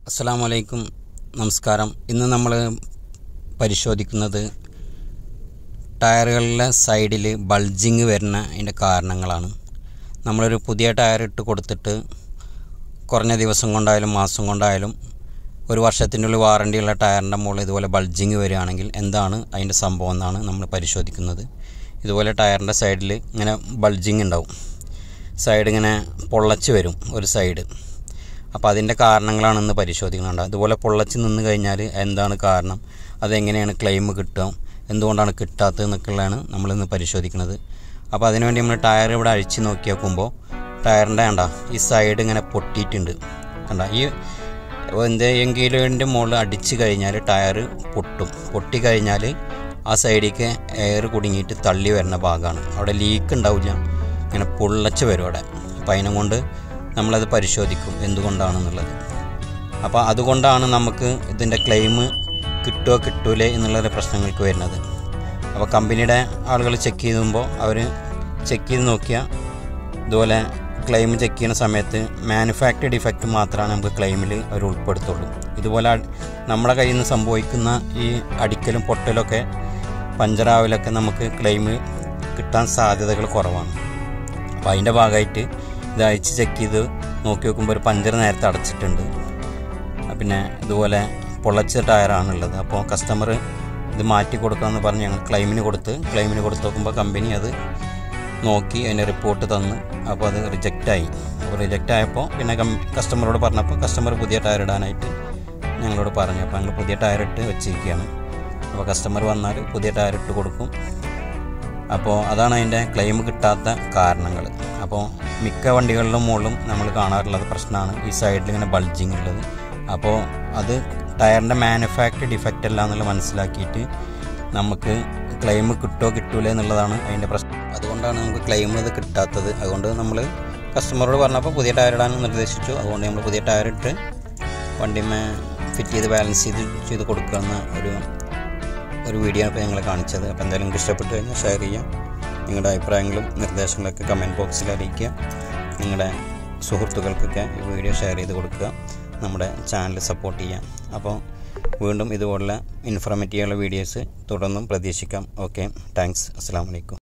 അസ്സലാമു അലൈക്കും, നമസ്കാരം. ഇന്ന് നമ്മൾ പരിശോധിക്കുന്നത് ടയറുകളിലെ സൈഡിൽ ബൾജിങ് വരുന്ന അതിൻ്റെ കാരണങ്ങളാണ്. നമ്മളൊരു പുതിയ ടയർ ഇട്ട് കൊടുത്തിട്ട് കുറഞ്ഞ ദിവസം കൊണ്ടായാലും മാസം കൊണ്ടായാലും ഒരു വർഷത്തിൻ്റെ ഉള്ളിൽ വാറണ്ടിയുള്ള ടയറിൻ്റെ മുകളിൽ ഇതുപോലെ ബൾജിങ് വരികയാണെങ്കിൽ എന്താണ് അതിൻ്റെ സംഭവം എന്നാണ് നമ്മൾ പരിശോധിക്കുന്നത്. ഇതുപോലെ ടയറിൻ്റെ സൈഡിൽ ഇങ്ങനെ ബൾജിങ് ഉണ്ടാവും, സൈഡ് ഇങ്ങനെ പൊള്ളച്ച് വരും ഒരു സൈഡ്. അപ്പോൾ അതിൻ്റെ കാരണങ്ങളാണെന്ന് പരിശോധിക്കുന്നുണ്ട്. അതുപോലെ പൊള്ളച്ച് നിന്ന് കഴിഞ്ഞാൽ എന്താണ് കാരണം, അതെങ്ങനെയാണ് ക്ലെയിം കിട്ടുക, എന്തുകൊണ്ടാണ് കിട്ടാത്തത് എന്നൊക്കെയുള്ളതാണ് നമ്മളിന്ന് പരിശോധിക്കുന്നത്. അപ്പോൾ അതിനുവേണ്ടി നമ്മൾ ടയർ ഇവിടെ അഴിച്ച് നോക്കി നോക്കുമ്പോൾ ടയറിൻ്റെ ഈ സൈഡ് ഇങ്ങനെ പൊട്ടിയിട്ടുണ്ട്. ഈ എന്തെങ്കിലും മുകളിൽ അടിച്ച് കഴിഞ്ഞാൽ ടയർ പൊട്ടിക്കഴിഞ്ഞാൽ ആ സൈഡിലേക്ക് എയർ കുടുങ്ങിയിട്ട് തള്ളി വരുന്ന ഭാഗമാണ്. അവിടെ ലീക്ക് ഉണ്ടാവില്ല, ഇങ്ങനെ പൊള്ളച്ച് വരും അവിടെ. അപ്പോൾ അതിനെ കൊണ്ട് നമ്മളത് പരിശോധിക്കും എന്തുകൊണ്ടാണെന്നുള്ളത്. അപ്പോൾ അതുകൊണ്ടാണ് നമുക്ക് ഇതിൻ്റെ ക്ലെയിം കിട്ടുമോ കിട്ടൂലേ എന്നുള്ള പ്രശ്നങ്ങൾക്ക് വരുന്നത്. അപ്പോൾ കമ്പനിയുടെ ആളുകൾ ചെക്ക് ചെയ്യുമ്പോൾ അവർ ചെക്ക് ചെയ്ത് നോക്കിയാൽ ഇതുപോലെ ക്ലെയിം ചെക്ക് ചെയ്യുന്ന സമയത്ത് മാനുഫാക്ചർ ഡിഫക്റ്റ് മാത്രമാണ് നമുക്ക് ക്ലെയിമിൽ അവർ ഉൾപ്പെടുത്തുള്ളൂ. ഇതുപോലെ നമ്മുടെ കയ്യിൽ നിന്ന് സംഭവിക്കുന്ന ഈ അടിക്കലും പൊട്ടലൊക്കെ പഞ്ചറാവലൊക്കെ നമുക്ക് ക്ലെയിം കിട്ടാൻ സാധ്യതകൾ കുറവാണ്. അപ്പോൾ അതിൻ്റെ ഭാഗമായിട്ട് ഇത് അഴിച്ച് ചെക്ക് ചെയ്ത് നോക്കി നോക്കുമ്പോൾ ഒരു പഞ്ചർ നേരത്തെ അടച്ചിട്ടുണ്ട്. പിന്നെ ഇതുപോലെ പൊള്ളച്ച ടയറാണുള്ളത്. അപ്പോൾ കസ്റ്റമർ ഇത് മാറ്റി കൊടുക്കാമെന്ന് പറഞ്ഞ് ഞങ്ങൾ ക്ലെയിമിന് കൊടുത്ത് നോക്കുമ്പോൾ കമ്പനി അത് നോക്കി അതിൻ്റെ റിപ്പോർട്ട് തന്ന്. അപ്പോൾ അത് റിജക്റ്റായി. അപ്പോൾ റിജക്റ്റ് ആയപ്പോൾ പിന്നെ കസ്റ്റമറോട് പറഞ്ഞപ്പോൾ കസ്റ്റമർ പുതിയ ടയർ ഇടാനായിട്ട് ഞങ്ങളോട് പറഞ്ഞു. അപ്പോൾ ഞങ്ങൾ പുതിയ ടയർ ഇട്ട് വെച്ചിരിക്കുകയാണ്. അപ്പോൾ കസ്റ്റമർ വന്നാൽ പുതിയ ടയർ ഇട്ട് കൊടുക്കും. അപ്പോൾ അതാണ് അതിൻ്റെ ക്ലെയിം കിട്ടാത്ത കാരണങ്ങൾ. അപ്പോൾ മിക്ക വണ്ടികളിലും മുകളിലും നമ്മൾ കാണാറുള്ളത് പ്രശ്നമാണ് ഈ സൈഡിൽ ഇങ്ങനെ ബൾജിങ് ഉള്ളത്. അപ്പോൾ അത് ടയറിൻ്റെ മാനുഫാക്ചർ ഡിഫക്റ്റ് അല്ല എന്നുള്ളത് മനസ്സിലാക്കിയിട്ട് നമുക്ക് ക്ലെയിം കിട്ടുമോ കിട്ടൂലേ എന്നുള്ളതാണ് അതിൻ്റെ പ്രശ്നം. അതുകൊണ്ടാണ് നമുക്ക് ക്ലെയിം ഇത് കിട്ടാത്തത്. അതുകൊണ്ട് നമ്മൾ കസ്റ്റമറോട് പറഞ്ഞപ്പോൾ പുതിയ ടയർ ഇടാൻ നിർദ്ദേശിച്ചു. അതുകൊണ്ട് നമ്മൾ പുതിയ ടയർ ഇട്ട് വണ്ടിമേ ഫിറ്റ് ചെയ്ത് ബാലൻസ് ചെയ്ത് കൊടുക്കുന്ന ഒരു വീഡിയോ ആണ് ഇപ്പോൾ ഞങ്ങൾ കാണിച്ചത്. അപ്പോൾ എന്തായാലും നിങ്ങൾക്ക് ഇഷ്ടപ്പെട്ട് കഴിഞ്ഞാൽ ഷെയർ ചെയ്യാം. നിങ്ങളുടെ അഭിപ്രായങ്ങളും നിർദ്ദേശങ്ങളൊക്കെ കമൻറ്റ് ബോക്സിൽ അറിയിക്കുക. നിങ്ങളുടെ സുഹൃത്തുക്കൾക്കൊക്കെ ഈ വീഡിയോ ഷെയർ ചെയ്ത് കൊടുക്കുക. നമ്മുടെ ചാനൽ സപ്പോർട്ട് ചെയ്യാം. അപ്പോൾ വീണ്ടും ഇതുപോലുള്ള ഇൻഫോർമേറ്റീവുള്ള വീഡിയോസ് തുടർന്നും പ്രതീക്ഷിക്കാം. Okay, thanks. അസ്സലാമു അലൈക്കും.